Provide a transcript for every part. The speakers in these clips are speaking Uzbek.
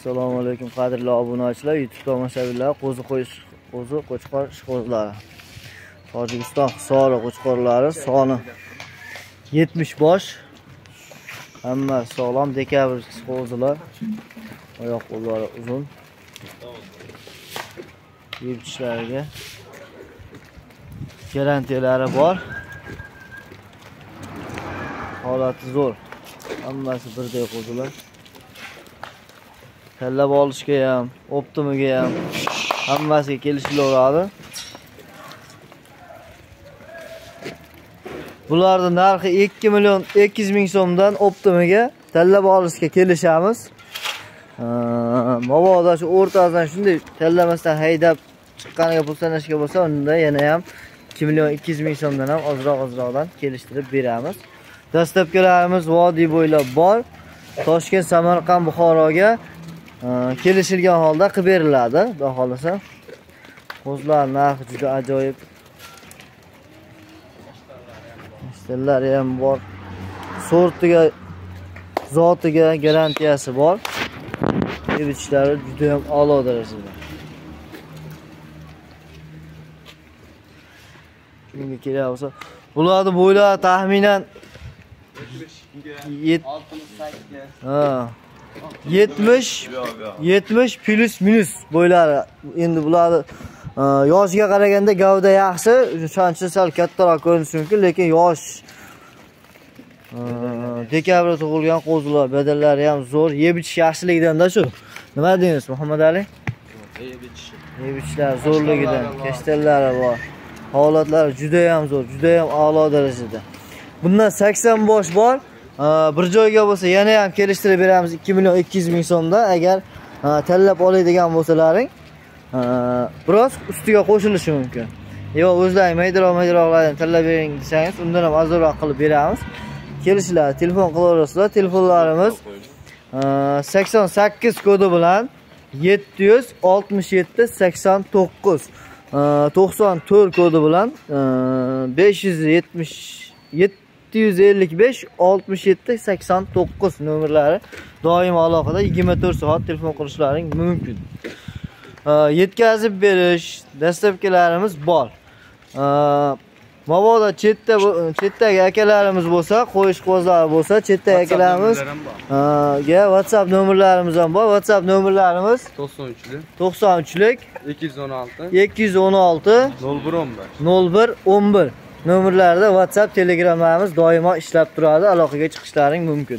Assalomu alaykum qadrli obunachilar, YouTube tomoshabinlar, qo'zi qo'chqor ishqibozlari. Tojikiston Hisori qo'chqorlari soni 70 bosh. Hamma sog'lom dekabr qo'zilar. Oyoq qo'llari uzun. Yebishlariga garantiyalari bor. Holati zo'r. Hammasi birdek qo'zilar. Tallab olishga ham, optimiga ham hammasiga kelishilaveradi. Bularning narxi 2 million 200 ming so'mdan optimiga tallab olishga kelishamiz. Mabodo shu o'rtasidan shunday tallamasdan haydab chiqqaniga pul sanashga bo'lsa, unda yana ham 2 million 200 ming so'mdan ham ozroqdan kelishtirib beramiz. Dastlabkilarimiz vodiy bo'ylab bor. Toshkent, Samarqand, Buxoroga kelishilgan holda qilib beriladi, xudo xolasa. Qo'zlar narxi juda ajoyib. Ishtallari ham bor. Sortiga, zotiga garantiyasi bor. Yebishlari juda ham a'lo darajada. Kimga kerak bo'lsa, bularning bo'ylari taxminan 70 plus minus bo'ylari. Endi bularni yoshiga qaraganda gavda yaxshi, shuncha sal kattaroq ko'rinishi mumkin, lekin yosh dekabrda tug'ilgan qo'zilar, badallari ham zo'r, yeb ichish yaxshiligidan-da shu. Nima deymiz, Muhammad Ali? Yeb ichishlar zo'rligidan, kashtallari bor. Holatlari juda ham zo'r, juda ham a'lo darajada. Bundan 80 bosh bor. Bir joyga bo'lsa yana ham kelishtirib beramiz 2 million 200 ming so'mdan. Agar tanlab oladigan bo'lsalaring, biroz ustiga qo'shilishi mumkin. Yo, o'zlaring maydaroq-maydaroqlardan tanlab bering desangiz, undan ham ozroq qilib beramiz. Kelishlar, telefon qilaverasizlar. Telefonlarimiz 88 kodi bilan 767 89, 94 kodi bilan 755 67 89 nomerlari doim aloqada 24 soat telefon qilishlaring mumkin. Yetkazib berish dastlabkilarimiz bor. Mabodo chetdagi akalarimiz bo'lsa, qo'yish qo'zlari bo'lsa, chetdagi akalarimiz WhatsApp nomerlarimiz ham bor. WhatsApp nomerlarimiz 93lik 216 0111 nomerlarda WhatsApp, Telegramlarimiz doimo ishlab turadi. Aloqaga chiqishlaring mumkin.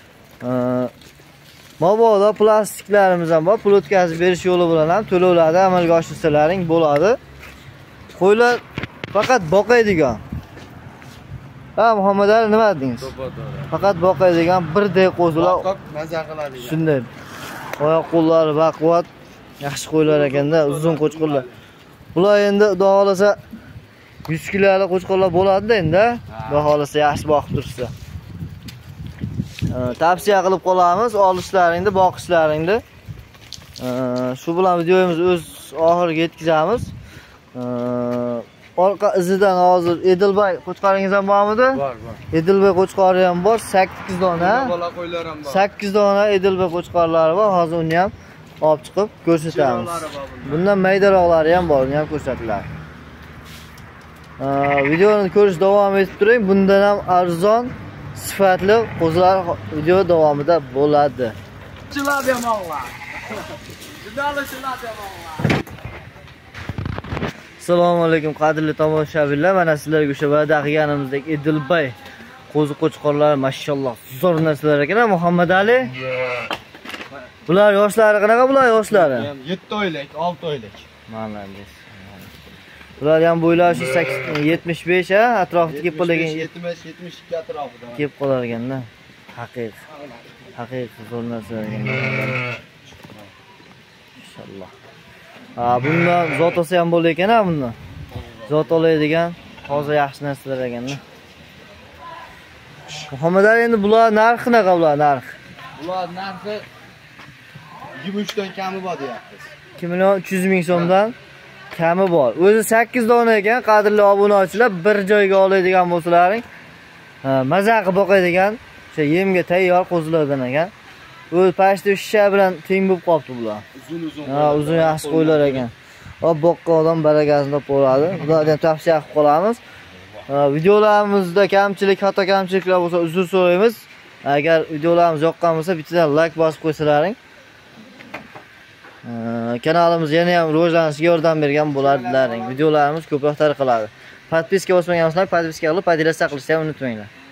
Mabodo plastiklarimiz ham bor. Pul o'tkazib berish yo'li bilan ham to'lovlarni amalga oshirsalaring bo'ladi. Qo'ylar faqat boqaydigan. Muhammad Ali nima dedingiz? Faqat boqaydigan birdek qo'zilar. Maza qiladi. Shunday. Oyoq qo'llari baquvvat, yaxshi qo'ylar ekanda, uzun qo'chqorlar. Bular endi xudo xolasa 100 kilolik qo'chqorlar bo'ladi-da endi. Xudo xolasa yaxshi boqib tursa. Tavsiya qilib qolamiz, olishlaringni, boqishlaringni. Shu bilan videomizni o'z oxiriga yetkazamiz. Orqa izidan hozir Edilbay qo'chqoringiz ham bormidi? Bor. Edilbay qo'chqori ham bor, 8 dona. Bola qo'ylar ham bor. 8 dona Edilbay qo'chqorlari bor. Hozir uni ham olib chiqib ko'rsatamiz. Bundan maydaroqlari ham bor, uni ham ko'rsatiladi. Videoni ko'rish davom etib turing. Bundan ham arzon, sifatli qo'zilar video davomida bo'ladi. Chilab yamonlar. Assalomu alaykum qadrli tomoshabinlar. Mana sizlarga o'sha va'da qilganimizdek Edilbay qo'zi qo'chqorlari mashalloh zo'r narsalar ekan, Muhammad Ali. Bular yoshlari qanaqa bular yoshlari? 7 oylik, 6 oylik. Mana endi. Bular ham bo'ylari 75 atrofida kelib qolgan 70-72 atrofida. Kelib qolar ekanda. Haqiqiy zo'r narsalar ekan. Inshaalloh. Bundan zot olsa ham bo'lar ekan, bundan. Zot oladigan hozir yaxshi narsalar ekanda. Muhammad Ali, endi bular narxi qanaqa bular narx? Bular narxi 23 dan kami bor deyapmiz. 2 million 300 ming so'mdan kami bor. O'zi 8 dona ekan, qadrli obunachilar, bir joyga oladigan bo'lsalaring, maza qilib boqadigan, o'sha yemga tayyor qo'zilardan ekan. o'z pashta shisha bilan teng bo'lib qolibdi bular. Uzun. Ha, uzun yaxshi qo'ylar ekan. Hop boqqan odam barakasini topib oladi. Xudodan tavsiya qilib qolamiz. Videolarimizda kamchilik, xato kamchiliklar bo'lsa uzr so'raymiz. Agar videolarimiz yoqqan bo'lsa bittadan like bosib qo'ysalaring. Kanalimiz yana ham rivojlanishiga yordam bergan bo'ladilaring. Videolarimiz ko'proq tarqaladi. Podpiska bosmagan bo'lsanglar, podpiska qilib, podpiska qilishni ham unutmanglar.